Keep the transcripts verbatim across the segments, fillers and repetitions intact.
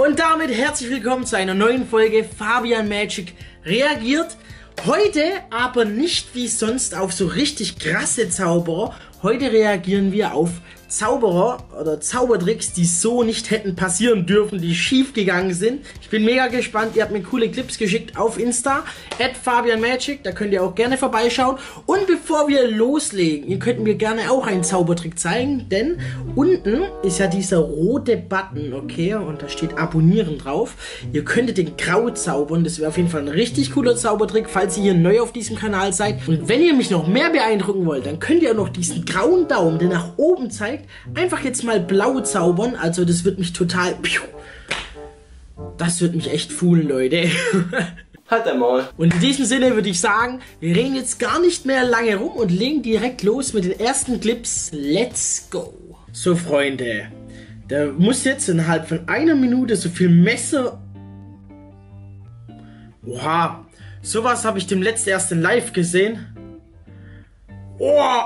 Und damit herzlich willkommen zu einer neuen Folge Fabian Magic reagiert. Heute aber nicht wie sonst auf so richtig krasse Zauberer. Heute reagieren wir auf Zauberer oder Zaubertricks, die so nicht hätten passieren dürfen, die schief gegangen sind. Ich bin mega gespannt. Ihr habt mir coole Clips geschickt auf Insta, at Fabian Magic, da könnt ihr auch gerne vorbeischauen. Und bevor wir loslegen, ihr könnt mir gerne auch einen Zaubertrick zeigen, denn unten ist ja dieser rote Button, okay, und da steht Abonnieren drauf. Ihr könntet den grau zaubern, das wäre auf jeden Fall ein richtig cooler Zaubertrick, falls ihr hier neu auf diesem Kanal seid. Und wenn ihr mich noch mehr beeindrucken wollt, dann könnt ihr auch noch diesen grauen Daumen, der nach oben zeigt, einfach jetzt mal blau zaubern. Also das wird mich total... Das wird mich echt foolen, Leute. Halt einmal. Und in diesem Sinne würde ich sagen, wir reden jetzt gar nicht mehr lange rum und legen direkt los mit den ersten Clips. Let's go. So, Freunde. Da muss jetzt innerhalb von einer Minute so viel Messer... Oha. Sowas habe ich dem letzten erst in Live gesehen. Oh.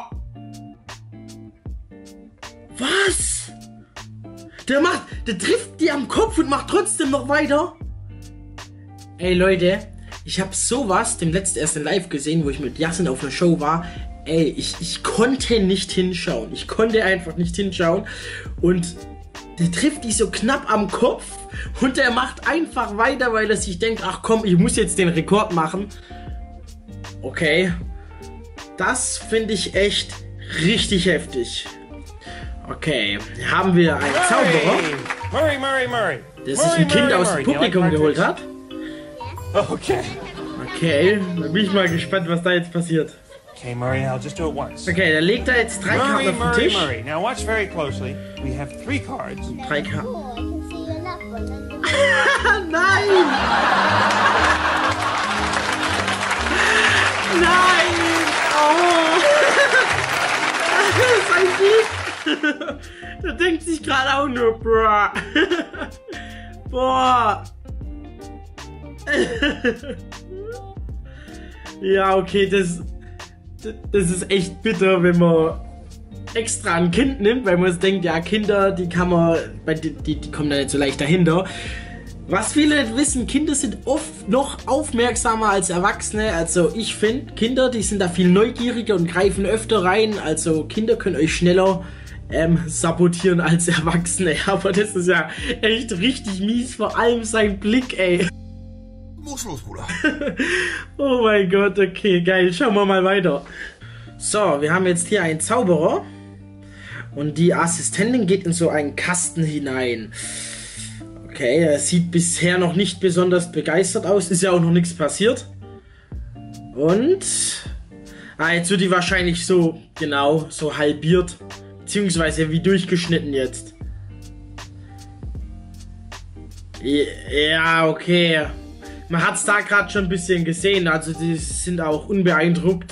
Was? Der macht, der trifft die am Kopf und macht trotzdem noch weiter. Ey Leute, ich habe sowas dem letzten erst in Live gesehen, wo ich mit Yasin auf einer Show war. Ey, ich, ich konnte nicht hinschauen. Ich konnte einfach nicht hinschauen. Und der trifft die so knapp am Kopf und der macht einfach weiter, weil er sich denkt, ach komm, ich muss jetzt den Rekord machen. Okay. Das finde ich echt richtig heftig. Okay, haben wir einen Zauberer, Murray, Murray, Murray. der sich ein Kind aus dem Publikum geholt hat. Okay. Okay, da bin ich mal gespannt, was da jetzt passiert. Okay, Murray, now just do it once. Okay, da legt er jetzt drei Murray, Karten auf den Murray, Tisch. Murray. Now watch very closely. We have three cards. Drei Karten. Oh, I can see your left one and the Nein! Nein! Oh! Sein Blick! Der denkt sich gerade auch nur, bruh. Boah. Ja, okay, das, das ist echt bitter, wenn man extra ein Kind nimmt, weil man denkt, ja, Kinder, die kann man, die, die, die kommen da nicht so leicht dahinter. Was viele nicht wissen, Kinder sind oft noch aufmerksamer als Erwachsene. Also ich finde, Kinder, die sind da viel neugieriger und greifen öfter rein. Also Kinder können euch schneller ähm, sabotieren als Erwachsene. Aber das ist ja echt richtig mies, vor allem sein Blick, ey. Muss los, Bruder. Oh mein Gott, okay, geil. Schauen wir mal weiter. So, wir haben jetzt hier einen Zauberer. Und die Assistentin geht in so einen Kasten hinein. Okay, er sieht bisher noch nicht besonders begeistert aus. Ist ja auch noch nichts passiert. Und... Ah, jetzt wird die wahrscheinlich so, genau, so halbiert. Beziehungsweise wie durchgeschnitten jetzt. Ja, okay. Man hat es da gerade schon ein bisschen gesehen. Also die sind auch unbeeindruckt.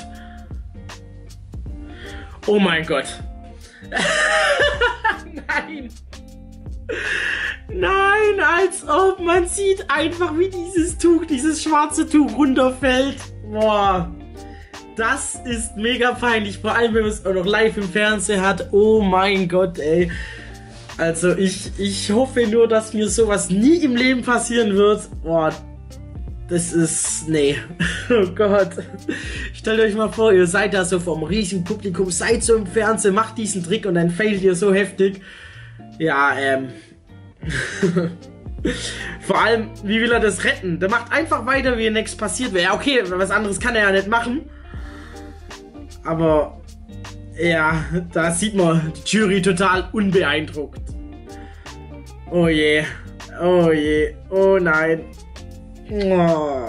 Oh mein Gott. Nein. Nein, als ob man sieht einfach, wie dieses Tuch, dieses schwarze Tuch runterfällt. Boah. Das ist mega peinlich, vor allem wenn man es auch noch live im Fernsehen hat. Oh mein Gott, ey. Also ich, ich hoffe nur, dass mir sowas nie im Leben passieren wird. Boah, das ist... nee. Oh Gott. Stellt euch mal vor, ihr seid da so vom riesigen Publikum, seid so im Fernsehen, macht diesen Trick und dann failt ihr so heftig. Ja, ähm... vor allem, wie will er das retten? Der macht einfach weiter, wie nichts passiert wäre. Ja, okay, was anderes kann er ja nicht machen. Aber, ja, da sieht man die Jury total unbeeindruckt. Oh je, oh je, oh nein. Oh.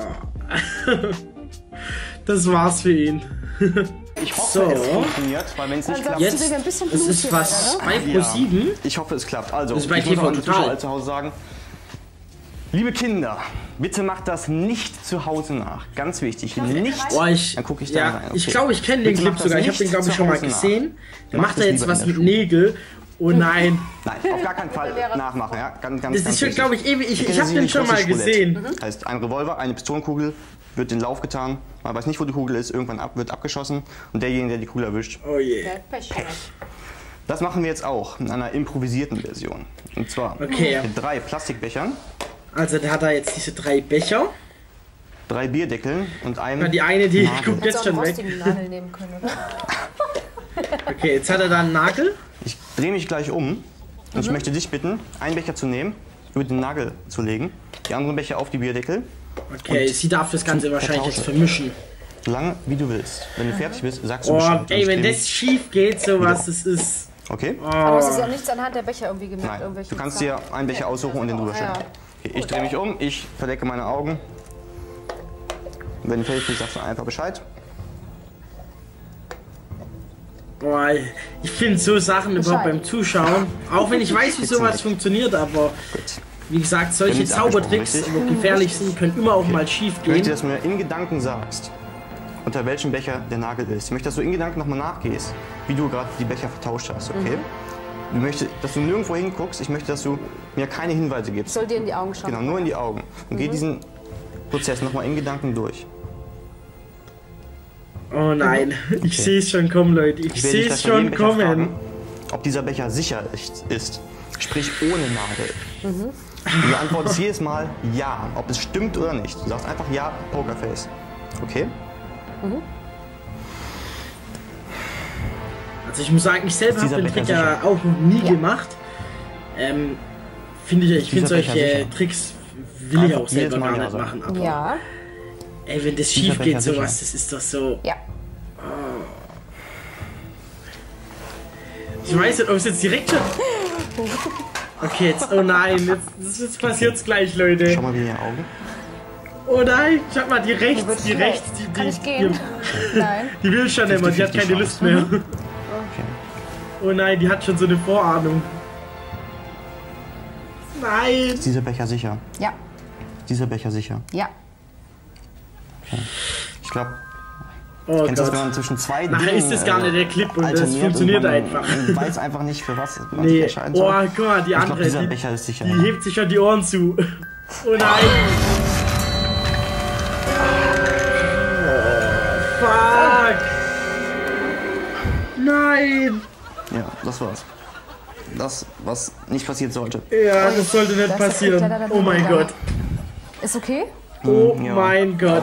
Das war's für ihn. Ich hoffe, so. es funktioniert, weil wenn es nicht klappt... Jetzt, es ist was bei Pro sieben. Ich hoffe, es klappt. Also, das ist bei ich T V muss auch Total. Zuschauer zu Hause sagen, liebe Kinder, bitte macht das nicht zu Hause nach. Ganz wichtig, nicht. Oh, ich, dann gucke ich da ja, rein. Okay. Ich glaube, ich kenne den Bitte Clip macht sogar. das Ich habe den, nicht glaube ich, zu schon mal Hause nach. gesehen. Da Macht macht er das jetzt lieber was in der mit Nägel. Oh nein. Nein, auf gar keinen Fall nachmachen. Ja? Ganz, ganz, Das ganz ist schon, wichtig. glaube ich, ewig. Ich, Wir ich kennen habe sie den wie schon mal klassisch Roulette. gesehen. Heißt, ein Revolver, eine Pistolenkugel wird in den Lauf getan. Man weiß nicht, wo die Kugel ist. Irgendwann ab, wird abgeschossen. Und derjenige, der die Kugel erwischt, Oh je. Pech. Das machen wir jetzt auch in einer improvisierten Version. Und zwar Okay. mit drei Plastikbechern, Also der hat da jetzt diese drei Becher. drei Bierdeckeln und einem Na, die eine, die Nagel. guckt jetzt Hättest du auch schon einen weg. rostigen Nagel nehmen können, oder? Okay, jetzt hat er da einen Nagel. Ich drehe mich gleich um und ich möchte dich bitten, einen Becher zu nehmen, über den Nagel zu legen, die anderen Becher auf die Bierdeckel, Okay, sie darf das Ganze wahrscheinlich jetzt vermischen. so lange wie du willst. Wenn du fertig bist, sagst du Oh, Bescheid. und ey, ich wenn drehe das schief geht, sowas, das ist... mich- Okay? Aber es ist auch nichts anhand der Becher irgendwie gemerkt. Nein, irgendwelche du kannst Zahlen. dir einen Becher aussuchen und den drüber stellen. Ja. Okay, ich drehe mich um, ich verdecke meine Augen. Wenn du fertig bist, sagst du einfach Bescheid. Boah, ich finde so Sachen überhaupt beim Zuschauen, auch wenn ich weiß, wie sowas funktioniert, aber Gut. wie gesagt, solche Damit ist abgesprochen, Zaubertricks, richtig? die gefährlich sind, können immer auch mal schief Ich möchte, gehen. dass du mir in Gedanken sagst, unter welchem Becher der Nagel ist. Ich möchte, dass du in Gedanken nochmal nachgehst, wie du gerade die Becher vertauscht hast, okay? Ich möchte, dass du nirgendwo hinguckst. Ich möchte, dass du mir keine Hinweise Ich gibst. soll dir in die Augen schauen. Genau, nur in die Augen. Und geh diesen Prozess nochmal in Gedanken durch. Oh nein, ich sehe es schon kommen, Leute, ich Ich werde sehe dich es gleich bei jedem schon Becher kommen. fragen, ob dieser Becher sicher ist, ist. Sprich ohne Nagel. Und du antwortest jedes Mal ja, ob es stimmt oder nicht. Du sagst einfach ja, Pokerface. Okay? Also ich muss sagen, ich selber Ist habe dieser den Trick Becher ja auch noch nie gemacht. Ähm, finde ich, ich finde Dieser Becher solche sicher? Tricks will ich Einfach auch selber jedes Mal gar ja nicht sagen. machen. Aber Ja, ey, wenn das Dieser schief geht, Becher sowas, sicher? das ist doch so. ja. Ich weiß nicht, ob es jetzt direkt schon. Okay, jetzt, oh nein, jetzt, jetzt passiert's gleich, Leute. Schau mal wieder in die Augen. Oh nein, schau mal, die rechts, wird die schlecht. rechts, die, Kann die, ich gehen? die, Nein. die will schon immer, die hat keine Lust mehr. Okay. Oh nein, die hat schon so eine Vorahnung. Nein. Ist dieser Becher sicher? Ja, Ist dieser Becher sicher? ja. Ich glaube, Oh kennst du das, wenn Gott. man zwischen zwei Nachher Dingen, ist das gar äh, nicht der Clip und das alterniert funktioniert und man, einfach. Man weiß einfach nicht, für was man sich Nee, entscheiden oh, soll. guck mal, die Ich andere, glaube, dieser die, Becher ist sicher. die hebt sich schon die Ohren zu. Oh nein. Oh, fuck. Nein. Ja, das war's. Das, was nicht passiert sollte. Ja, das sollte nicht Das ist passieren. leider dann Oh mein wieder. Gott. Ist okay? Oh Ja. mein Gott.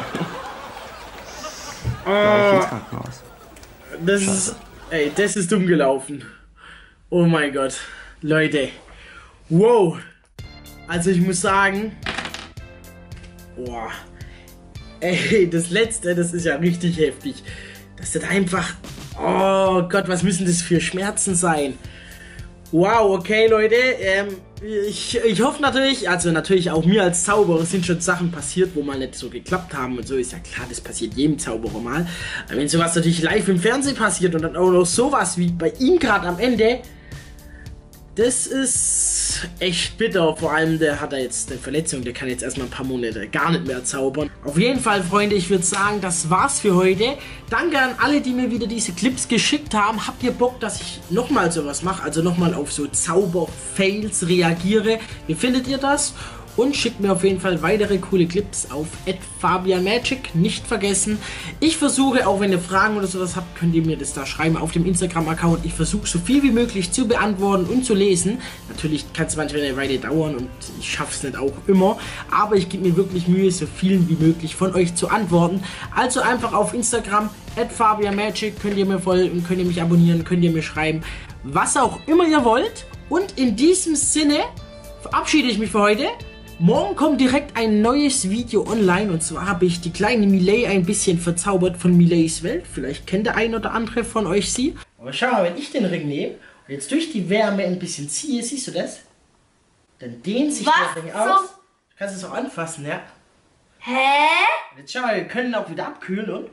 Ja, ich Oh, ins Krankenhaus. das ist, ey, das ist dumm gelaufen. Oh mein Gott. Leute. Wow. Also ich muss sagen, boah. Ey, das letzte, das ist ja richtig heftig. Das ist einfach, oh Gott, was müssen das für Schmerzen sein? Wow, okay, Leute, ähm, ich, ich hoffe natürlich, also natürlich auch mir als Zauberer sind schon Sachen passiert, wo mal nicht so geklappt haben und so, ist ja klar, das passiert jedem Zauberer mal. Aber wenn sowas natürlich live im Fernsehen passiert und dann auch noch sowas wie bei ihm gerade am Ende, das ist echt bitter. Vor allem, der hat da jetzt eine Verletzung, der kann jetzt erstmal ein paar Monate gar nicht mehr zaubern. Auf jeden Fall, Freunde, ich würde sagen, das war's für heute. Danke an alle, die mir wieder diese Clips geschickt haben. Habt ihr Bock, dass ich nochmal sowas mache? Also nochmal auf so Zauber-Fails reagiere? Wie findet ihr das? Und schickt mir auf jeden Fall weitere coole Clips auf at fabianmagic. Nicht vergessen. Ich versuche, auch wenn ihr Fragen oder sowas habt, könnt ihr mir das da schreiben auf dem Instagram-Account. Ich versuche so viel wie möglich zu beantworten und zu lesen. Natürlich kann es manchmal eine Weile dauern und ich schaffe es nicht auch immer. Aber ich gebe mir wirklich Mühe, so vielen wie möglich von euch zu antworten. Also einfach auf Instagram at fabianmagic könnt ihr mir folgen, könnt ihr mich abonnieren, könnt ihr mir schreiben, was auch immer ihr wollt. Und in diesem Sinne verabschiede ich mich für heute. Morgen kommt direkt ein neues Video online und zwar habe ich die kleine Miley ein bisschen verzaubert von Mileys Welt. Vielleicht kennt der ein oder andere von euch sie. Aber schau mal, wenn ich den Ring nehme und jetzt durch die Wärme ein bisschen ziehe, siehst du das? Dann dehnt sich Was der Ring zum- aus. Du kannst es auch anfassen, ja. Hä? Und jetzt schau mal, wir können auch wieder abkühlen und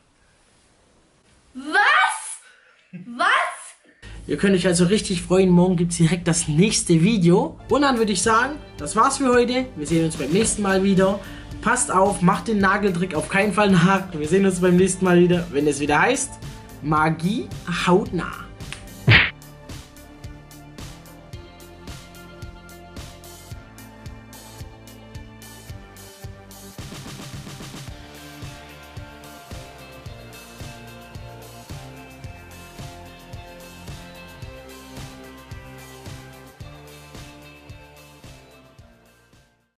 Was? Was? ihr könnt euch also richtig freuen. Morgen gibt es direkt das nächste Video. Und dann würde ich sagen, das war's für heute. Wir sehen uns beim nächsten Mal wieder. Passt auf, macht den Nageltrick auf keinen Fall nach. Wir sehen uns beim nächsten Mal wieder, wenn es wieder heißt Magie hautnah.